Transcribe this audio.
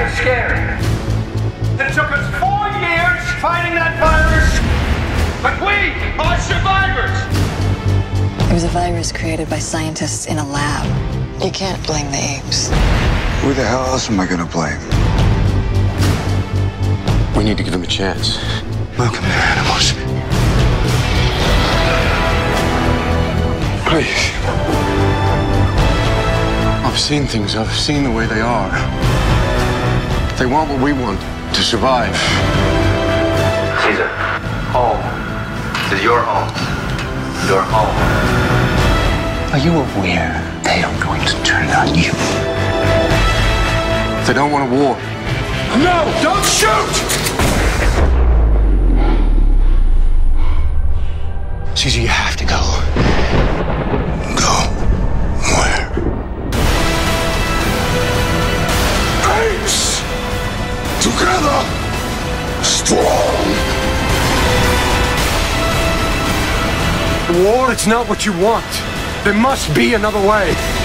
you're scared. It took us 4 years fighting that virus, but we are survivors. It was a virus created by scientists in a lab. You can't blame the apes. Who the hell else am I gonna blame? We need to give them a chance. Welcome, they're animals. Please. I've seen things. I've seen the way they are. They want what we want, to survive. Caesar, home. This is your home. Your home. Are you aware they are going to turn on you? They don't want a war. No, don't shoot! Caesar, you have to go. Go. Where? Apes! Together! Strong! War, it's not what you want. There must be another way.